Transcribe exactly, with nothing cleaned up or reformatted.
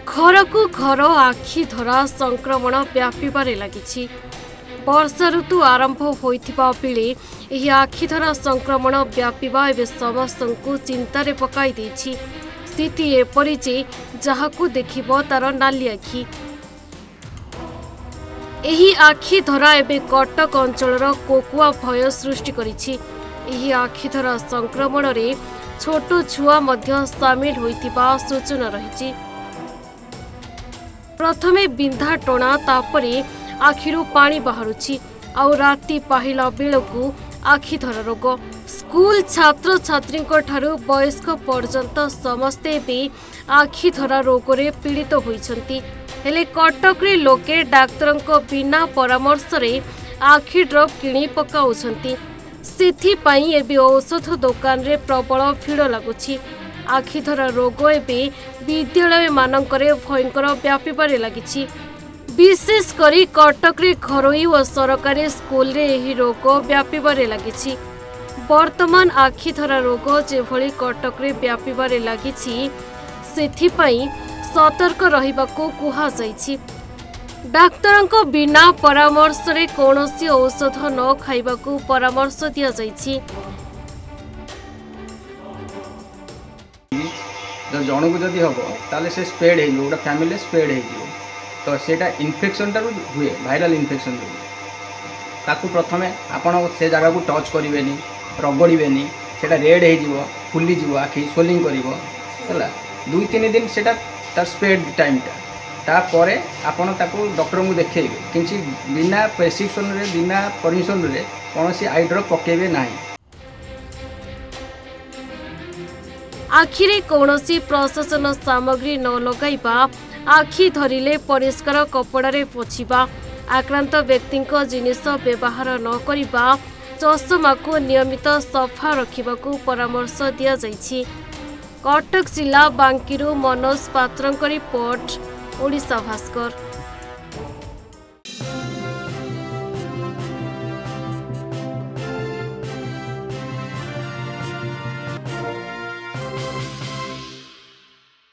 घर को घर आखि धरा संक्रमण व्यापारे लगी। वर्षा ऋतु आरंभ होइथिबा बेले एही आखिधरा संक्रमण व्यापीबा एवं समस्त को चिंतार पकाई देछि। स्थिति एपरि जे जहाकू देखिबो तार नाली आखि। एही आखि धरा एबे कटक अंचलर कोकुआ भय सृष्टि करिछि। एही आखिधरा संक्रमण रे छोट छुआ मध्य सामिल होइथिबा सूचना रहिछि। प्रथमे बिंधा टोना तापरे आखिरु पानी बाहरुछि आउ राति पाहिला बेलकु आखिधरा रोग। स्कूल छात्र छात्री ठारू वयस्क पर्यंत समस्ते भी आखिधरा रोग रे पीड़ित होइछन्ति। हेले कटक रे लोके डाक्तरंको बिना परामर्श रे आखि ड्रप किणी पकाउछन्ति। सेथि पई एबे औषध दुकान रे प्रबल भीड़ लागुछि। आखिधरा रोग एबे विद्यालय मानकरे भयंकर व्यापीबारे लागिछि। विशेष करी कटक रे घरोई और सरकारी स्कूल रे एही रोग व्यापीबारे लागिछि। वर्तमान आखिधरा रोग जेभଳି कटक रे व्यापीबारे लागिछि सेथि पई सतर्क रहिबाको कुहा जाइछि। डाक्तरंको बिना परामर्श रे कोनोसी औषध न खाइबाको परामर्श दिया जाइछि। जो जन को जदि हम ताले से स्प्रेड हो गोटे फैमिली स्प्रेड हो तो सेटा इन्फेक्शन टा हुए वायरल इन्फेक्शन ताकू प्रथमे आपण से जगह को टच करेनि रगड़े सेटा रेड हो फुली जीव आखि स्वेलिंग कर दुई तीन दिन सेटा तार स्प्रेड टाइमटा तापर आपण ताकू डॉक्टर को देखेबे किंची बिना प्रेस्क्रिप्शन रे बिना परमिशन रे कौन सी आई ड्रॉप पकेबे नाही। आखिरे कौनसी प्रशासन सामग्री न लगाइबा आखि धरिले परिष्कार कपड़ारे पोछिबा आक्रांत व्यक्ति जिनिस व्यवहार न करिबा चषमा को नियमित सफा रखिबाकू परामर्श दिया जाइछि। कटक जिला बांकीरू मनोज पात्रंक रिपोर्ट ओडिशा भास्कर।